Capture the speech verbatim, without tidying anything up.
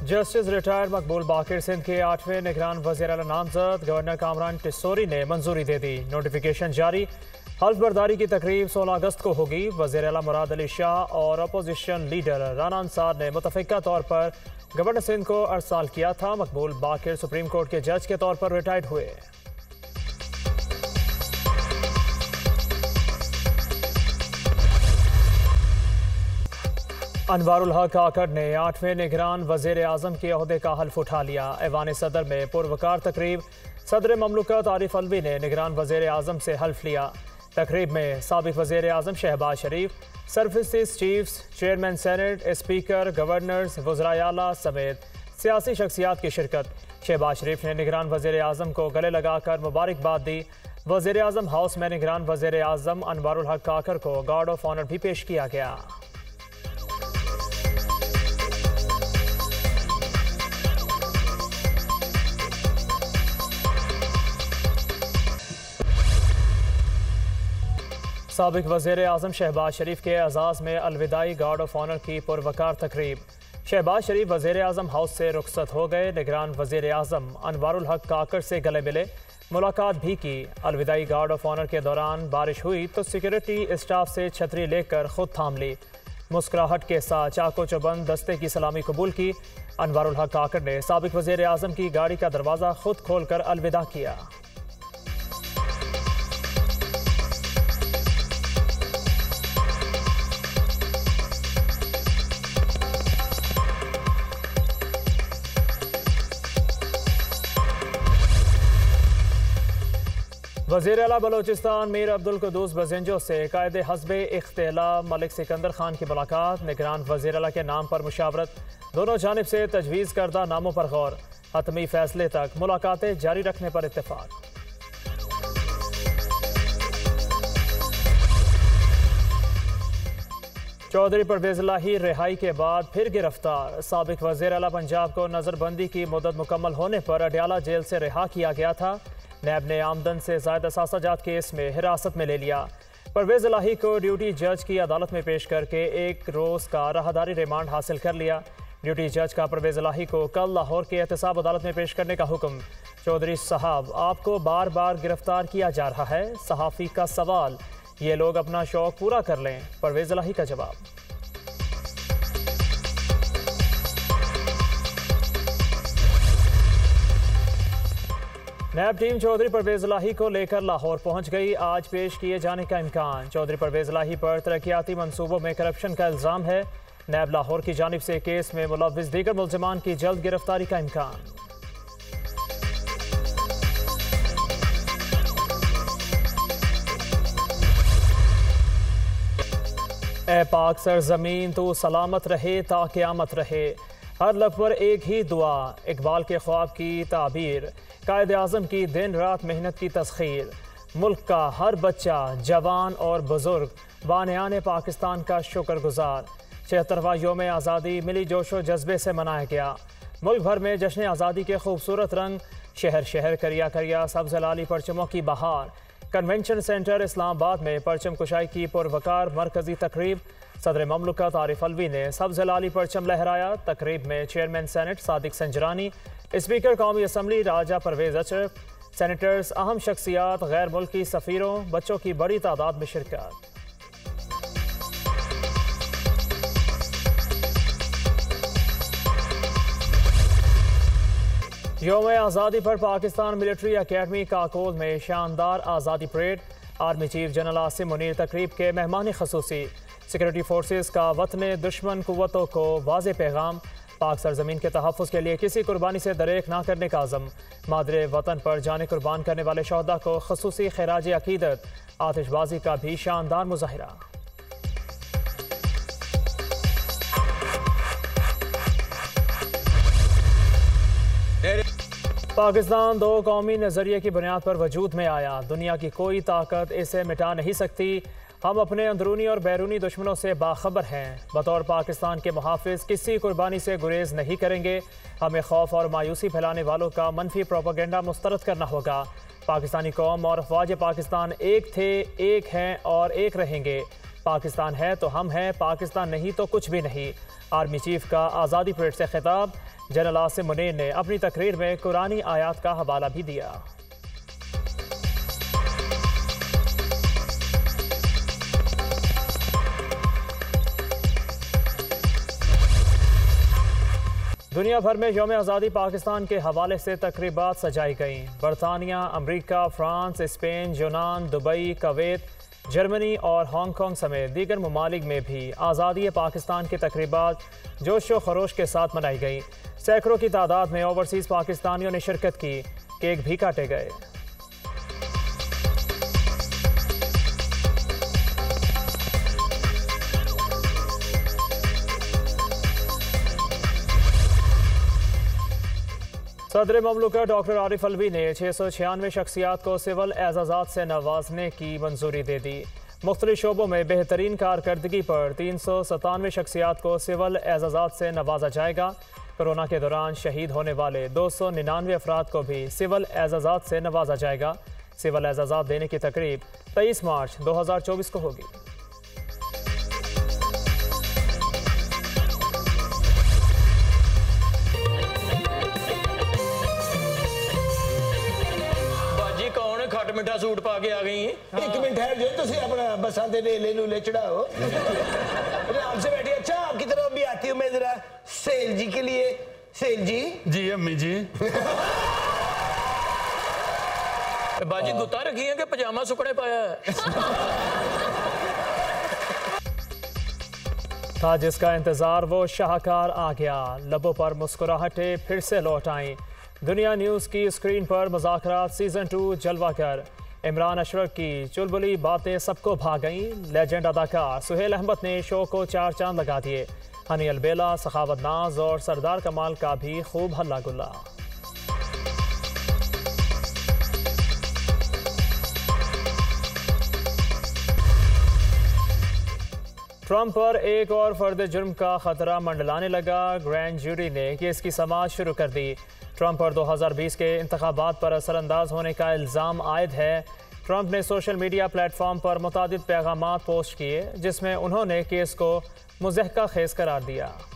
Justice retired मकबूल बाकिर सिंध के आठवें निगरान वज़ीर आला नामजद गवर्नर कामरान टिस्सोरी ने मंजूरी दे दी। नोटिफिकेशन जारी। हल्फ बर्दारी की तकरीब सोलह अगस्त को होगी। वज़ीर आला मुराद अली शाह और अपोजिशन लीडर राना अंसार ने मुतफ़िका तौर पर गवर्नर सिंध को अरसाल किया था। मकबूल बाकिर सुप्रीम कोर्ट के जज के तौर पर रिटायर्ड हुए। अनवारुल हक काकड़ ने आठवें निगरान वज़ीर आज़म के ओहदे का हल्फ उठा लिया। ऐवान सदर में पुरवकार तकरीब। सदर ममलकत आरिफ अलवी ने निगरान वज़ीर आज़म से हल्फ लिया। तकरीब में साबिक़ वज़ीर आज़म Shahbaz Sharif, services chiefs, chairman senate, speaker, governors, वज़राए आला समेत सियासी शख्सियात की शिरकत। शहबाज शरीफ ने निगरान वज़ीर आज़म को गले लगाकर मुबारकबाद दी। वज़ीर आज़म हाउस में निगरान वज़ीर आज़म अनवारुल हक काकड़ को गार्ड ऑफ ऑनर भी पेश किया गया। साबिक़ वज़ीर आज़म शहबाज शरीफ के एजाज़ में अलविदाई गार्ड ऑफ ऑनर की पुरवकार तकरीब। शहबाज शरीफ वज़ीर आज़म हाउस से रुखसत हो गए। निगरान वज़ीर आज़म अनवारुल हक काकड़ से गले मिले, मुलाकात भी की। अलविदाई गार्ड ऑफ ऑनर के दौरान बारिश हुई तो सिक्योरिटी स्टाफ से छतरी लेकर खुद थाम ली। मुस्कुराहट के साथ चाको चौबंद दस्ते की सलामी कबूल की। अनवारुल हक काकड़ ने साबिक़ वज़ीर आज़म की गाड़ी का दरवाज़ा खुद खोलकर अलविदा किया। वज़ीर आला बलोचिस्तान मीर अब्दुल कुद्दूस बज़िंजो से कायदे हस्बे इख्तिला मलिक सिकंदर खान की मुलाकात। निगरान वज़ीर आला के नाम पर मुशावरत। दोनों जानिब से तजवीज़ करदा नामों पर गौर। हतमी फैसले तक मुलाकातें जारी रखने पर इत्तेफाक। चौधरी परवेज़ इलाही रिहाई के बाद फिर गिरफ्तार। साबिक़ वज़ीर आला पंजाब को नज़रबंदी की मुद्दत मुकम्मल होने पर अडयाला जेल से रिहा किया गया था। नैब ने आमदन से ज़ायद सासाजात केस में हिरासत में ले लिया। परवेज़ इलाही को ड्यूटी जज की अदालत में पेश करके एक रोज़ का राहदारी रिमांड हासिल कर लिया। ड्यूटी जज का परवेज़ इलाही को कल लाहौर के एहतसाब अदालत में पेश करने का हुक्म। चौधरी साहब, आपको बार बार गिरफ्तार किया जा रहा है। सहाफ़ी का सवाल, ये लोग अपना शौक़ पूरा कर लें। परवेज़ इलाही का जवाब। नैब टीम चौधरी परवेज़ इलाही को लेकर लाहौर पहुंच गई। आज पेश किए जाने का इम्कान। चौधरी परवेज़ इलाही पर तरक्याती मंसूबों में करप्शन का इल्ज़ाम है। नैब लाहौर की जानिब से केस में मुलव्विस दीगर मुल्ज़िमान की जल्द गिरफ्तारी का इम्कान। ए पाक सरज़मीन तू सलामत रहे ता क़यामत रहे। हर लब पर एक ही दुआ। इकबाल के ख्वाब की ताबीर। कायदे आज़म की दिन रात मेहनत की तस्खीर। मुल्क का हर बच्चा, जवान और बुजुर्ग बानियान पाकिस्तान का शुक्रगुजार। छिहत्तरवां योम आज़ादी मिली जोशो जज्बे से मनाया गया। मुल्क भर में जश्न आज़ादी के खूबसूरत रंग। शहर शहर करिया करिया सब्ज़ लाली परचमों की बहार। कन्वेंशन सेंटर इस्लामाबाद में परचम कुशाई की पुरवकार मरकजी तकरीब। सदर ममलकत आरिफ अलवी ने सब्ज़ लाली परचम लहराया। तकरीब में chairman senate Sadiq Sanjrani, speaker कौमी असम्बली राजा परवेज़ अशरफ, सेनेटर्स, अहम शख्सियात, गैर मुल्की सफ़ीरों, बच्चों की बड़ी तादाद में शिरकत। योम आज़ादी पर पाकिस्तान मिलिट्री अकेडमी काकोल में शानदार आज़ादी parade. Army chief general Asim Munir तकरीब के मेहमान खसूसी। सिक्योरिटी फोर्सेस का वतन दुश्मन कुव्वतों को वाज़े पैगाम। पाक सरजमीन के तहफ़्फ़ुज़ के लिए किसी कुर्बानी से दरेक ना करने का आज़म। मादरे वतन पर जाने कुर्बान करने वाले शहदा को खसूसी खिराज अकीदत। आतिशबाजी का भी शानदार मुज़ाहिरा। पाकिस्तान दो कौमी नज़रिए की बुनियाद पर वजूद में आया। दुनिया की कोई ताकत इसे मिटा नहीं सकती। हम अपने अंदरूनी और बैरूनी दुश्मनों से बाखबर हैं। बतौर पाकिस्तान के मुहाफ़िज़ किसी कुर्बानी से गुरेज नहीं करेंगे। हमें खौफ और मायूसी फैलाने वालों का मनफी प्रोपेगेंडा मुस्तरद करना होगा। पाकिस्तानी कौम और अफ़वाज पाकिस्तान एक थे, एक हैं और एक रहेंगे। पाकिस्तान है तो हम हैं, पाकिस्तान नहीं तो कुछ भी नहीं। आर्मी चीफ का आज़ादी परेड से खिताब। जनरल आसिम मुनीर ने अपनी तकरीर में कुरानी आयात का हवाला भी दिया। दुनिया भर में यौम आज़ादी पाकिस्तान के हवाले से तकरीबात सजाई गईं। बरतानिया, अमरीका, फ्रांस, स्पेन, यूनान, दुबई, कवैत, जर्मनी और हांगकांग समेत दीगर ममालिक में भी आज़ादी पाकिस्तान की तकरीबात जोश व खरोश के साथ मनाई गईं। सैकड़ों की तादाद में ओवरसीज़ पाकिस्तानियों ने शिरकत की। केक भी काटे गए। सदर ममलूका डॉक्टर आरिफ अलवी ने छः सौ छियानवे शख्सियात को सिविल एजाज़ात से नवाजने की मंजूरी दे दी। मुख्तलिफ शोबों में बेहतरीन कारकर्दगी पर तीन सौ सतानवे शख्सियात को सिविल एजाज़ात से नवाजा जाएगा। कोरोना के दौरान शहीद होने वाले दो सौ निन्यानवे अफराद को भी सिविल एजाज़ात से नवाजा जाएगा। सिविल एजाज़ात देने की तकरीब तेईस मार्च दो हज़ार चौबीस को होगी। खट मिठा सूट पा के आ गई है। हाँ। एक मिनट ठहर जाओ, तुम अपना बसा दे ले लूले चढ़ाओ। आराम से बैठिए। अच्छा, आपकी तरफ भी आती हूँ मैं जरा सेल जी के लिए। सेल जी। जी अम्मी जी। बाजी गुत्ता रखी है कि पजामा सुकड़े पाया है। था जिसका इंतजार वो शाहकार आ गया। लबों पर मुस्कुराहटें फिर से लौट आईं। दुनिया न्यूज़ की स्क्रीन पर मुज़ाकरात सीज़न टू जलवागर। इमरान अशरफ की चुलबुली बातें सबको भा गईं। लेजेंड अदाकार सुहेल अहमद ने शो को चार चांद लगा दिए। हनी अलबेला, सखावत नाज और सरदार कमाल का भी खूब हल्ला गुल्ला। ट्रंप पर एक और फर्द जुर्म का खतरा मंडलाने लगा। ग्रैंड जूरी ने केस की समाअत शुरू कर दी। ट्रंप पर दो हज़ार बीस के इंतखाबात पर असरअंदाज होने का इल्ज़ाम आयद है। ट्रंप ने सोशल मीडिया प्लेटफॉर्म पर मुतादिद पैगामात पोस्ट किए जिसमें उन्होंने केस को मुज़हका खेज करार दिया।